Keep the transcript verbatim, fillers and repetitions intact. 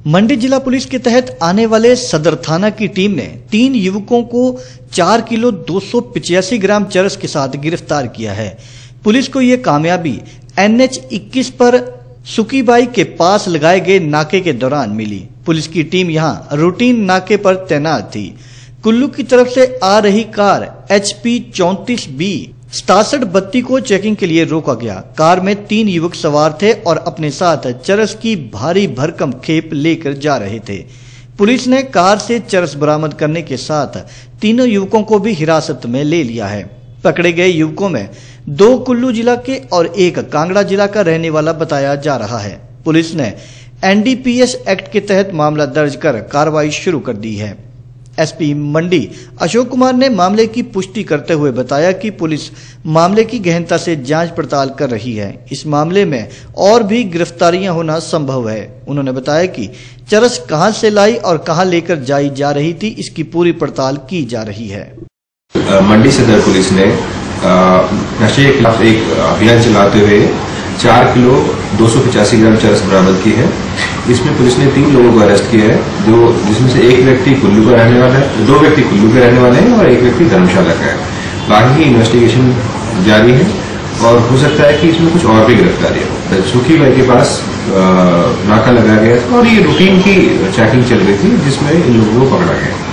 मंडी जिला पुलिस के तहत आने वाले सदर थाना की टीम ने तीन युवकों को चार किलो दो सौ पिचासी ग्राम चरस के साथ गिरफ्तार किया है। पुलिस को यह कामयाबी एन एच इक्कीस पर सुकीबाई के पास लगाए गए नाके के दौरान मिली। पुलिस की टीम यहां रूटीन नाके पर तैनात थी। कुल्लू की तरफ से आ रही कार एच पी चौंतीस बी सतासठ बत्ती को चेकिंग के लिए रोका गया। कार में तीन युवक सवार थे और अपने साथ चरस की भारी भरकम खेप लेकर जा रहे थे। पुलिस ने कार से चरस बरामद करने के साथ तीनों युवकों को भी हिरासत में ले लिया है। पकड़े गए युवकों में दो कुल्लू जिला के और एक कांगड़ा जिला का रहने वाला बताया जा रहा है। पुलिस ने N D P S act के तहत मामला दर्ज कर कार्रवाई शुरू कर दी है। एस पी मंडी अशोक कुमार ने मामले की पुष्टि करते हुए बताया कि पुलिस मामले की गहनता से जांच पड़ताल कर रही है। इस मामले में और भी गिरफ्तारियां होना संभव है। उन्होंने बताया कि चरस कहां से लाई और कहां लेकर जाई जा रही थी, इसकी पूरी पड़ताल की जा रही है। मंडी सदर पुलिस ने नशे के खिलाफ एक अभियान चलाते हुए चार किलो दो सौ पचासी ग्राम चरस बरामद की है। इसमें पुलिस ने तीन लोगों को अरेस्ट किया है, जो जिसमें से एक व्यक्ति कुल्लू का रहने वाला है, दो व्यक्ति कुल्लू के रहने वाले हैं और एक व्यक्ति धर्मशाला का है। बाकी की इन्वेस्टिगेशन जारी है और हो सकता है कि इसमें कुछ और भी गिरफ्तारी हो। सुखीबाई के पास नाका लगाया गया था और ये रूटीन की चेकिंग चल रही थी, जिसमें इन लोगों को पकड़ा गया।